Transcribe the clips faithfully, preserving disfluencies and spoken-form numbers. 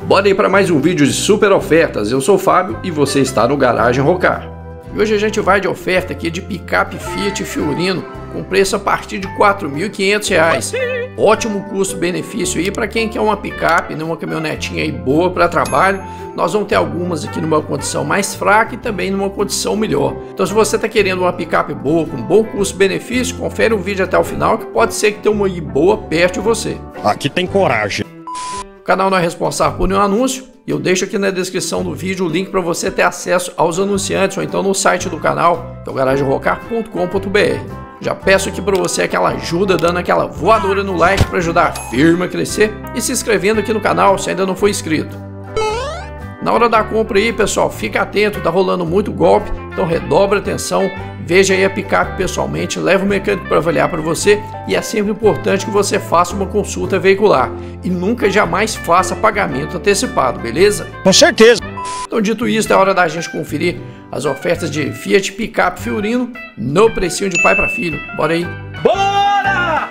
Bora aí para mais um vídeo de super ofertas. Eu sou o Fábio e você está no Garagem Rocar. E hoje a gente vai de oferta aqui de picape Fiat Fiorino com preço a partir de quatro mil e quinhentos reais. Ótimo custo-benefício aí para quem quer uma picape, né, uma caminhonetinha aí boa para trabalho. Nós vamos ter algumas aqui numa condição mais fraca e também numa condição melhor. Então se você está querendo uma picape boa, com bom custo-benefício, confere o vídeo até o final que pode ser que tenha uma aí boa perto de você. Aqui tem coragem. O canal não é responsável por nenhum anúncio e eu deixo aqui na descrição do vídeo o link para você ter acesso aos anunciantes ou então no site do canal, que é o garagem rocar ponto com ponto br. Já peço aqui para você aquela ajuda, dando aquela voadora no like para ajudar a firma a crescer e se inscrevendo aqui no canal se ainda não for inscrito. Na hora da compra aí, pessoal, fica atento, tá rolando muito golpe, então redobra a atenção, veja aí a picape pessoalmente, leva o mecânico para avaliar para você e é sempre importante que você faça uma consulta veicular e nunca jamais faça pagamento antecipado, beleza? Com certeza. Então, dito isso, é hora da gente conferir as ofertas de Fiat Picape Fiorino no precinho de pai para filho. Bora aí! Bora!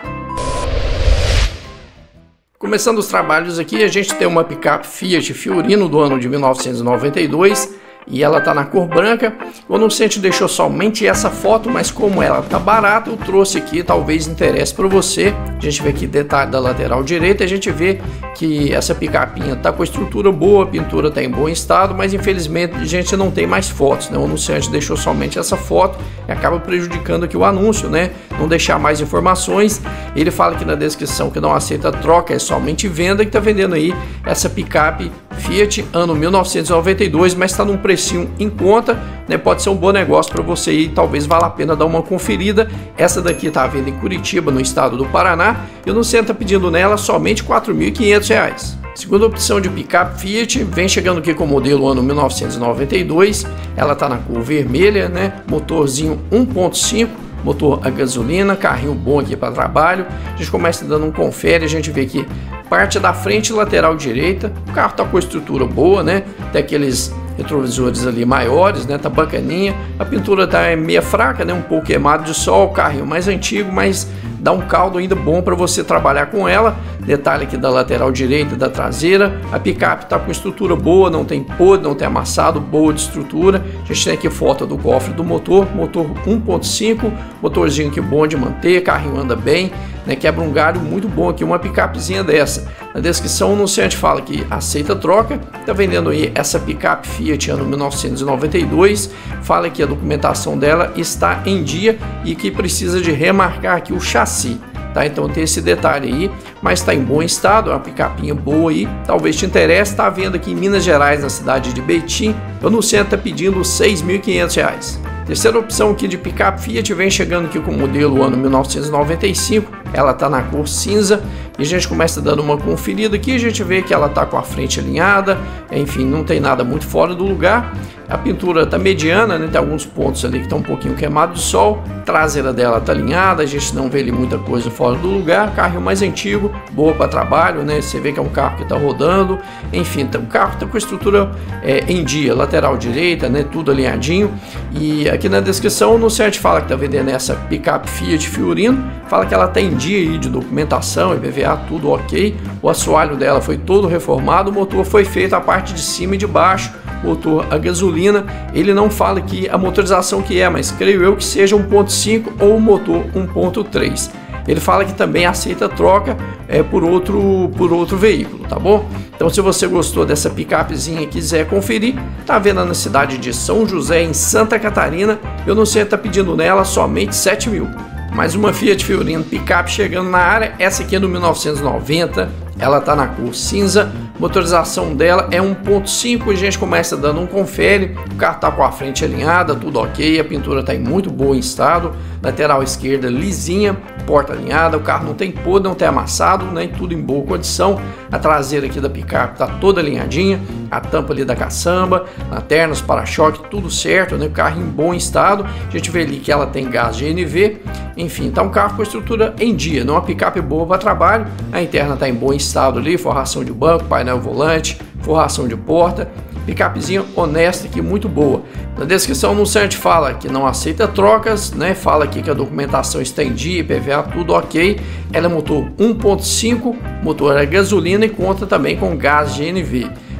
Começando os trabalhos aqui, a gente tem uma picape Fiat Fiorino do ano de mil novecentos e noventa e dois e ela tá na cor branca. O anunciante deixou somente essa foto, mas como ela tá barata, eu trouxe aqui, talvez interesse para você. A gente vê aqui detalhe da lateral direita, a gente vê que essa picapinha tá com a estrutura boa, a pintura tá em bom estado, mas infelizmente a gente não tem mais fotos, né? O anunciante deixou somente essa foto e acaba prejudicando aqui o anúncio, né? Não deixar mais informações. Ele fala aqui na descrição que não aceita troca, é somente venda, que tá vendendo aí essa picape Fiat ano mil novecentos e noventa e dois, mas está num precinho em conta, né? Pode ser um bom negócio para você e talvez valha a pena dar uma conferida. Essa daqui está à venda em Curitiba, no estado do Paraná, e o anunciante está pedindo nela somente quatro mil e quinhentos reais. Segunda opção de picape Fiat, vem chegando aqui com o modelo ano mil novecentos e noventa e dois, ela está na cor vermelha, né? Motorzinho um ponto cinco, motor a gasolina, carrinho bom aqui para trabalho. A gente começa dando um confere, a gente vê aqui parte da frente e lateral direita, o carro tá com estrutura boa, né? Tem aqueles retrovisores ali maiores, né? Tá bacaninha. A pintura tá meia fraca, né? Um pouco queimado de sol, carrinho mais antigo, mas dá um caldo ainda bom para você trabalhar com ela. Detalhe aqui da lateral direita e da traseira. A picape tá com estrutura boa, não tem podre, não tem amassado, boa de estrutura. A gente tem aqui foto do cofre do motor, motor um ponto cinco, motorzinho aqui bom de manter, carrinho anda bem, né? Quebra um galho muito bom aqui, uma picapezinha dessa. Na descrição o anunciante fala que aceita troca, tá vendendo aí essa picape Fiat ano mil novecentos e noventa e dois, fala que a documentação dela está em dia e que precisa de remarcar aqui o chassi. Tá, então tem esse detalhe aí, mas está em bom estado, é uma picapinha boa aí, talvez te interesse. Está vendo aqui em Minas Gerais, na cidade de Betim, o anunciante está pedindo seis mil e quinhentos reais. Terceira opção aqui de picape Fiat vem chegando aqui com o modelo ano mil novecentos e noventa e cinco, ela está na cor cinza e a gente começa dando uma conferida aqui, a gente vê que ela está com a frente alinhada, enfim, não tem nada muito fora do lugar. A pintura está mediana, né? Tem alguns pontos ali que estão um pouquinho queimados de sol. A traseira dela está alinhada, a gente não vê ali muita coisa fora do lugar. Carro mais antigo, boa para trabalho, né? Você vê que é um carro que está rodando. Enfim, o carro está com a estrutura é, em dia, lateral direita, né? Tudo alinhadinho. E aqui na descrição o anunciante fala que está vendendo essa picape Fiat Fiorino. Fala que ela está em dia aí de documentação, I P V A, tudo ok. O assoalho dela foi todo reformado, o motor foi feito a parte de cima e de baixo. Motor a gasolina, ele não fala aqui a motorização que é, mas creio eu que seja um ponto cinco ou motor um ponto três. Ele fala que também aceita troca é, por, outro, por outro veículo, tá bom? Então se você gostou dessa picapezinha e quiser conferir, tá vendo na cidade de São José, em Santa Catarina, eu não sei, tá pedindo nela somente sete mil. Mais uma Fiat Fiorino picape chegando na área, essa aqui é do mil novecentos e noventa, ela tá na cor cinza, motorização dela é um ponto cinco, a gente começa dando um confere, o carro tá com a frente alinhada, tudo ok, a pintura tá em muito bom estado, lateral esquerda lisinha, porta alinhada, o carro não tem podre, não tem amassado, né, tudo em boa condição. A traseira aqui da picape tá toda alinhadinha, a tampa ali da caçamba, lanternas, para-choque, tudo certo, né, o carro em bom estado. A gente vê ali que ela tem gás G N V, enfim, tá um carro com estrutura em dia, não é uma picape boa para trabalho. A interna tá em bom estado ali, forração de banco, painel volante, forração de porta. Picapezinha honesta aqui, muito boa. Na descrição o anunciante fala que não aceita trocas, né? Fala aqui que a documentação está em dia, I P V A, tudo ok. Ela é motor um ponto cinco, motor a gasolina e conta também com gás G N V.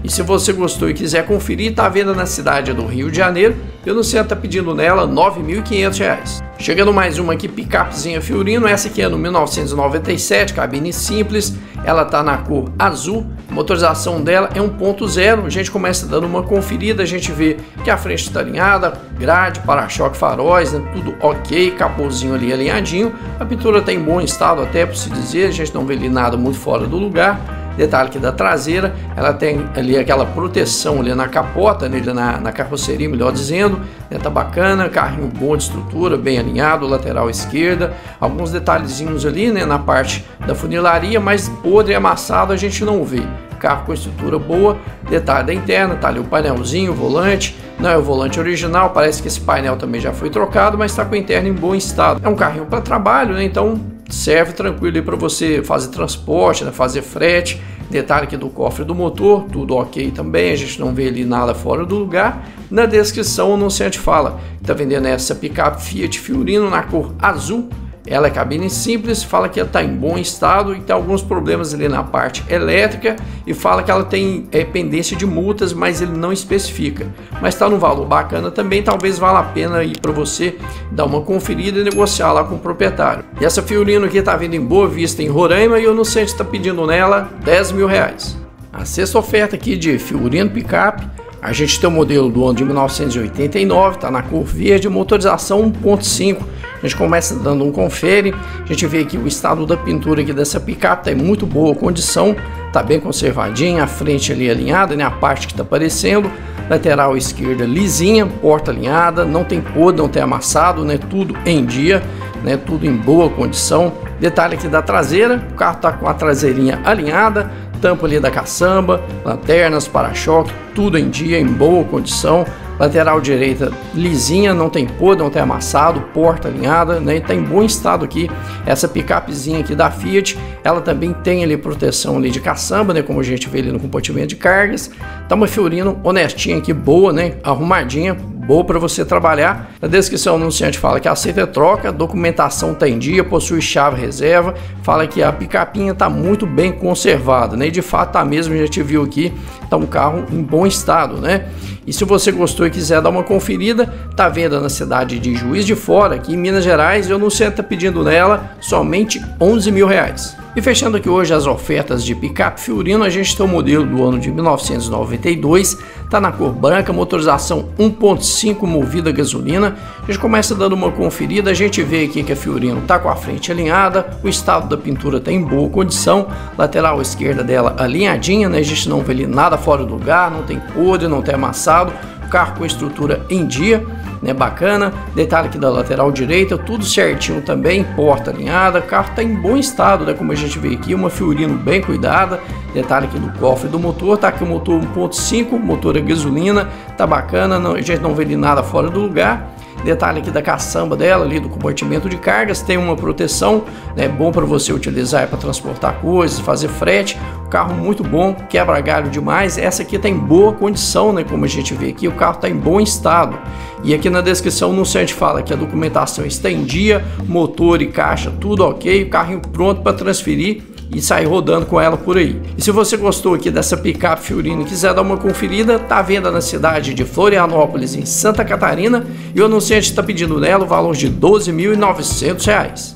E se você gostou e quiser conferir, tá à venda na cidade do Rio de Janeiro. Eu no centro tá pedindo nela nove mil e quinhentos reais. Chegando mais uma aqui, picapezinha Fiorino. Essa aqui é no mil novecentos e noventa e sete, cabine simples. Ela tá na cor azul. A motorização dela é um ponto zero. A gente começa dando uma conferida, a gente vê que a frente está alinhada, grade, para-choque, faróis, né? Tudo ok, capôzinho ali alinhadinho. A pintura tá em bom estado até, por se dizer, a gente não vê ali nada muito fora do lugar. Detalhe que da traseira, ela tem ali aquela proteção ali na capota, né, na, na carroceria, melhor dizendo, né, tá bacana, carrinho bom de estrutura, bem alinhado, lateral esquerda, alguns detalhezinhos ali, né, na parte da funilaria, mas podre e amassado a gente não vê. Carro com estrutura boa, detalhe da interna, tá ali o painelzinho, o volante, não é o volante original, parece que esse painel também já foi trocado, mas está com a interna em bom estado. É um carrinho para trabalho, né, então serve tranquilo para você fazer transporte, né, fazer frete. Detalhe aqui do cofre do motor, tudo ok também, a gente não vê ali nada fora do lugar. Na descrição o anunciante fala que está vendendo essa picape Fiat Fiorino na cor azul. Ela é cabine simples, fala que ela está em bom estado e tem alguns problemas ali na parte elétrica e fala que ela tem é, pendência de multas, mas ele não especifica. Mas está num valor bacana também, talvez valha a pena ir para você dar uma conferida e negociar lá com o proprietário. E essa Fiorino aqui está vindo em Boa Vista, em Roraima, e o anunciante está pedindo nela dez mil reais. A sexta oferta aqui de Fiorino picape. A gente tem o modelo do ano de mil novecentos e oitenta e nove, está na cor verde, motorização um ponto cinco. A gente começa dando um confere, a gente vê que o estado da pintura aqui dessa picape está em muito boa condição, está bem conservadinha, a frente ali alinhada, né, a parte que está aparecendo, lateral esquerda lisinha, porta alinhada, não tem podre, não tem amassado, né, tudo em dia, né, tudo em boa condição. Detalhe aqui da traseira, o carro está com a traseirinha alinhada, tampa ali da caçamba, lanternas, para-choque, tudo em dia, em boa condição. Lateral direita lisinha, não tem podre, não tem amassado, porta alinhada, né? Está em bom estado aqui. Essa picapezinha aqui da Fiat, ela também tem ali proteção ali de caçamba, né? Como a gente vê ali no compartimento de cargas. Tá uma Fiorino honestinha aqui, boa, né? Arrumadinha, boa para você trabalhar. Na descrição o anunciante fala que aceita troca, documentação está em dia, possui chave reserva, fala que a picapinha está muito bem conservada, né? E de fato tá mesmo, a gente viu aqui, tá um carro em bom estado, né? E se você gostou e quiser dar uma conferida, tá vendo na cidade de Juiz de Fora, aqui em Minas Gerais, e o anunciante tá pedindo nela somente onze mil reais. E fechando aqui hoje as ofertas de picape Fiorino, a gente tem o modelo do ano de mil novecentos e noventa e dois, tá na cor branca, motorização um ponto cinco movida a gasolina. A gente começa dando uma conferida, a gente vê aqui que a Fiorino tá com a frente alinhada, o estado da pintura tá em boa condição, lateral esquerda dela alinhadinha, né? A gente não vê ali nada fora do lugar, não tem podre, não tem amassado, carro com estrutura em dia, né, bacana. Detalhe aqui da lateral direita, tudo certinho também, porta alinhada, o carro está em bom estado, né, como a gente vê aqui, uma Fiorino bem cuidada. Detalhe aqui do cofre do motor, tá aqui o motor um ponto cinco, motor a gasolina, tá bacana, não, a gente não vê ali nada fora do lugar. Detalhe aqui da caçamba dela, ali do compartimento de cargas, tem uma proteção, né, bom para você utilizar para transportar coisas, fazer frete. O carro muito bom, quebra galho demais. Essa aqui está em boa condição, né, como a gente vê aqui, o carro está em bom estado. E aqui na descrição o anunciante fala que a documentação está em dia, motor e caixa tudo ok, o carrinho pronto para transferir e sair rodando com ela por aí. E se você gostou aqui dessa picape Fiorino e quiser dar uma conferida, tá à venda na cidade de Florianópolis, em Santa Catarina, e o anunciante está pedindo nela o valor de doze mil e novecentos reais.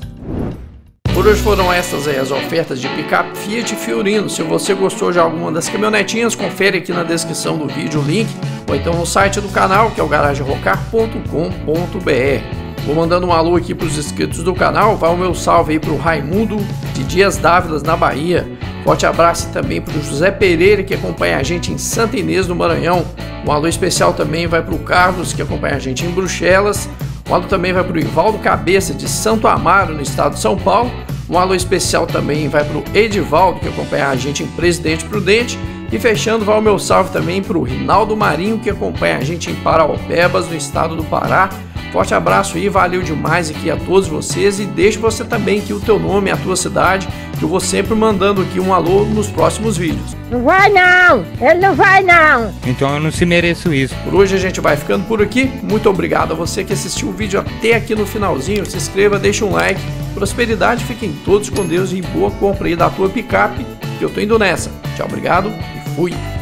Por hoje foram essas aí as ofertas de picape Fiat Fiorino. Se você gostou de alguma das caminhonetinhas, confere aqui na descrição do vídeo o link, ou então no site do canal, que é o garagem rocar ponto com ponto br. Vou mandando um alô aqui para os inscritos do canal, vai o meu salve aí para o Raimundo de Dias Dávilas, na Bahia. Forte abraço também para o José Pereira, que acompanha a gente em Santa Inês, no Maranhão. Um alô especial também vai para o Carlos, que acompanha a gente em Bruxelas. Um alô também vai para o Ivaldo Cabeça, de Santo Amaro, no estado de São Paulo. Um alô especial também vai para o Edivaldo, que acompanha a gente em Presidente Prudente. E fechando, vai o meu salve também para o Rinaldo Marinho, que acompanha a gente em Paraopebas, no estado do Pará. Forte abraço aí, valeu demais aqui a todos vocês, e deixe você também aqui o teu nome e a tua cidade, que eu vou sempre mandando aqui um alô nos próximos vídeos. Não vai não, ele não vai não. Então eu não se mereço isso. Por hoje a gente vai ficando por aqui, muito obrigado a você que assistiu o vídeo até aqui no finalzinho, se inscreva, deixa um like, prosperidade, fiquem todos com Deus e boa compra aí da tua picape, que eu tô indo nessa. Tchau, obrigado e fui!